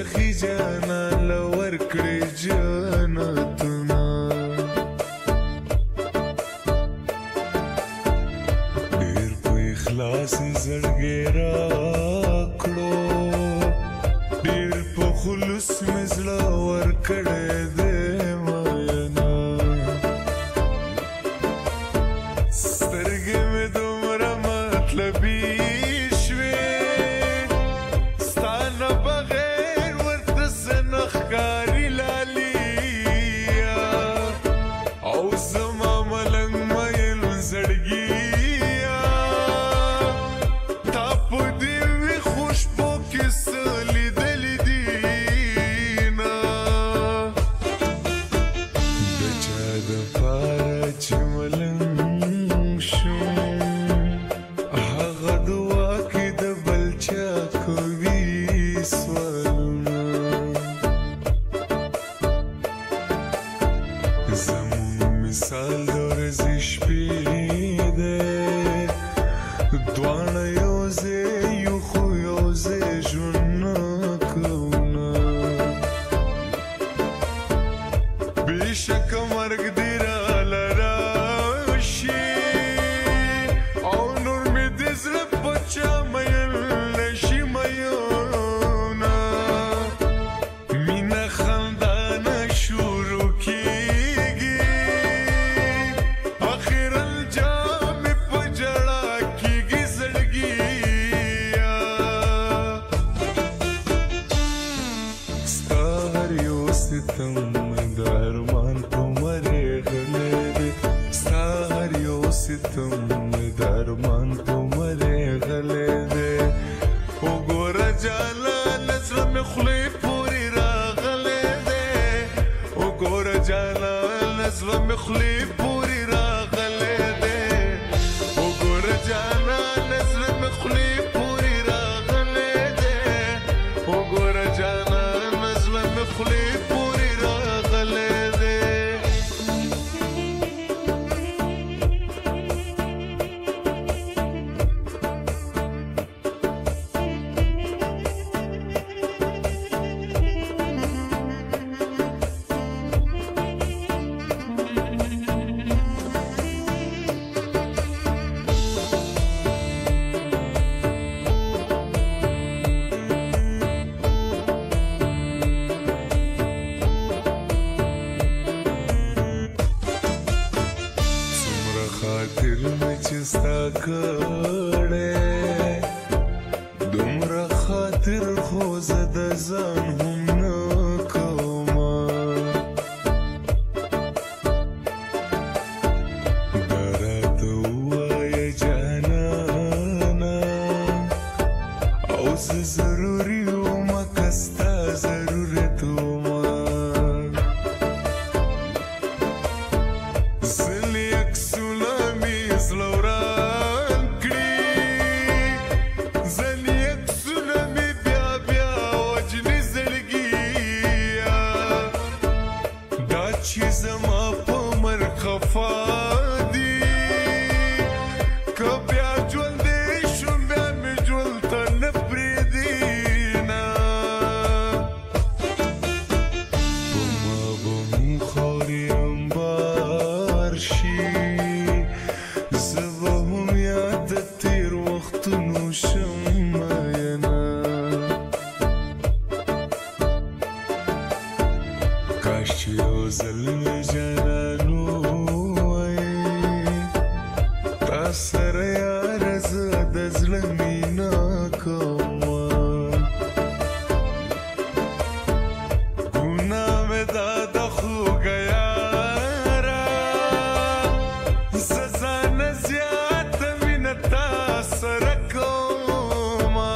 سخی جانا لور کړې جنتونه ډېر په اخلاص زړګی راکړو ډېر په خلوص مې زړه ورکړی دی مینه سترګې مې دومره مطلبي مثال د ورځې شپې دی دواړه یو ځای یو خو یو ځای ژوند نه کوونه بېشکه مرګ دې راله راشي او نور مې د زړه په چا میل نشي میونه مینه خندانه شروع کېږي ستم د ارمان په مرې غلی دی ستا هر یو ستم د ارمان په مرې غلی دی وګوره جانانه زړه مې خولې پورې راغلی دی وګوره جانانه زړه مې خولې پورې راغلی دی وګوره جانانه زړه مې خولې پورې راغلی دی وګوره جانانه زړه مې خولې خاطر مې چې ستا کړی دومره خاطر خو زه د ځان هم نه کومه دا راته ووایه جانانه او زه ضروري ومه که ستا ضرورت ومه چې زما په مرګ خفا دي که بیا ژوندی شوم بیا مې ژوند ته نه پرېږدي نه په ما به مو خاورې انبار شي زه به هم یاد د تېر وختونو شم مینه کاش چې یو ځل مې جانانو وای تا سره یاره زه د زړه مینه کومه ګناه مې دا د خوږه یاره زه ځانه زیاته مینه تا سره کومه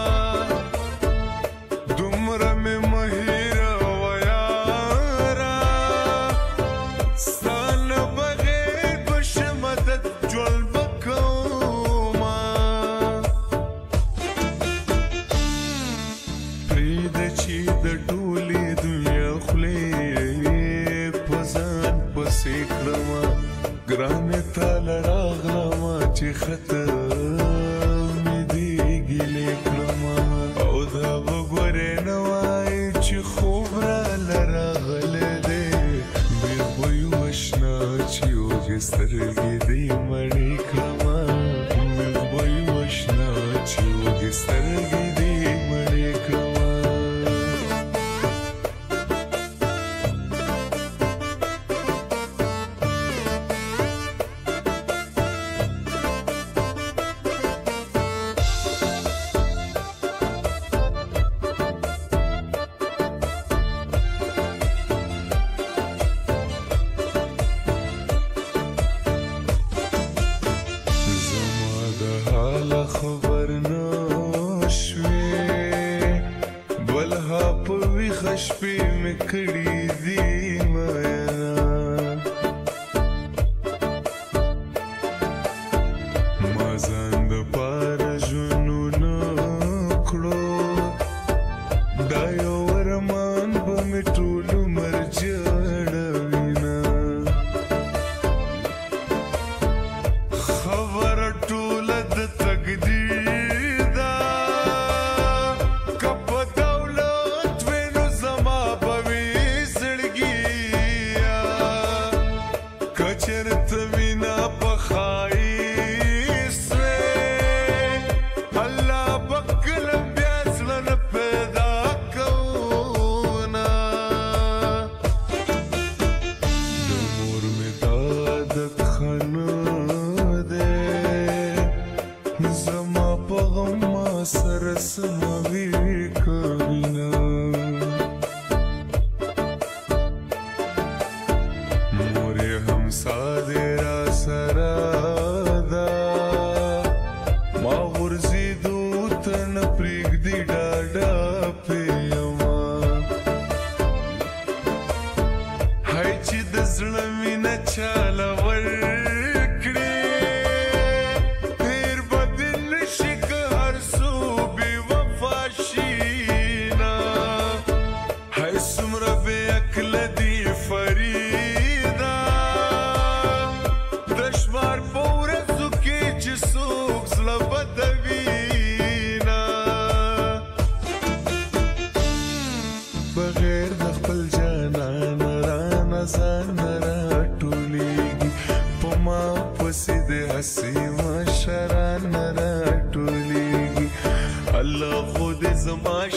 دومره مې مه هېروه یاره ستا نه بغیر به شمه د ژوند به کومه پرېږده چې د ټولې دنیا خولې په ځان پسې کړمه ګرانې تاله راغلمه چې خطر مې دې ګیلې کړمه او دا به ګورې نه وایې چې سترګې دې مړې کړمه مې وایي وشنا چې وږې سترګې دې مړې کړمه خبر نشوي بلها په ویښه شپې مې کړي دي مینا ما ځان دپاره ژوندونه کړو دا یو ارمان به مې ټول عمر جړوینه خبره ټوله د تقدیر ده که په دولت وي نو زما به وي زړګي که چېرته مینه په ښایست وې الله به کله بیا زړه نه پیدا کوونه د مور مې دا عادت ښه نه زما په غم ما سره سموي کوینه مور یې همسا دې را سره ده ما غورځېدو ته نه پرېږدي ډاډه پې یمه هی چې د زړه مینه چاله ورکړې څومره بې عقله دي فریده د شمار په ورځو کې چې څوک زړه بدوینه بغیر د خپل جانان رانه ځان نه راټولېږي په ما پسې د هسې مشران نه راټولېږي الله خو دې زما